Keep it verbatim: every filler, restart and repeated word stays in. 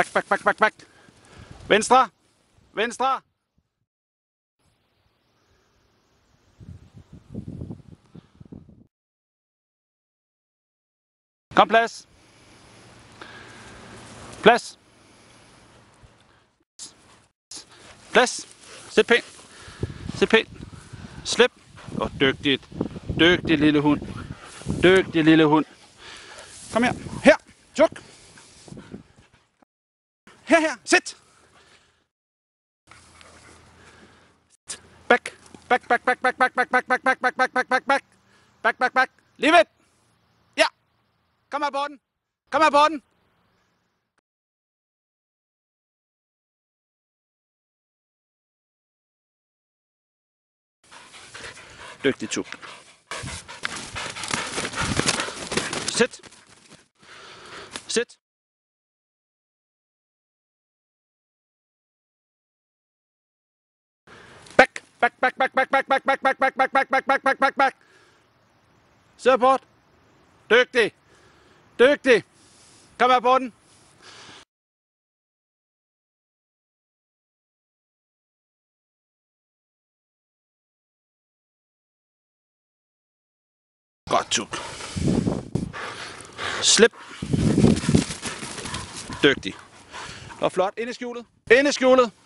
back, back, back, back, back. Venstre. Venstre. Kom, plads. Plads. Plads. Sæt pænt. Sæt pænt. Slip. Åh, oh, dygtigt. Dygtig lille hund. Dygtig lille hund. Kom her. Her. Tjuk. Her, her. Sæt. Back. Back, back, back, back, back, back, back, back, back, back, back, back, back, back. Back, back, back. Leave it. Ja. Kom her på den. Kom her på den. Dygtig tjuk. Sæt. Sæt. Back, back, back, back, back, back, back, back, back, back, back, back, back, back, back, back, back. Support. Dygtig. Dygtig. Kom her på den. Godt tjuk. Slip. Dygtig. Og flot. Ind i skjulet. Ind i skjulet.